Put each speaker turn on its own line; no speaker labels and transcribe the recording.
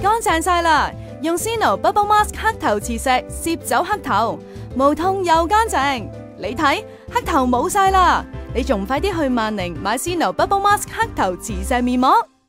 乾淨晒啦！用 Sino Bubble Mask 黑頭磁石攝走黑頭，無痛又乾淨。你睇黑頭冇晒啦！你仲快啲去萬寧買 Sino Bubble Mask 黑頭磁石面膜。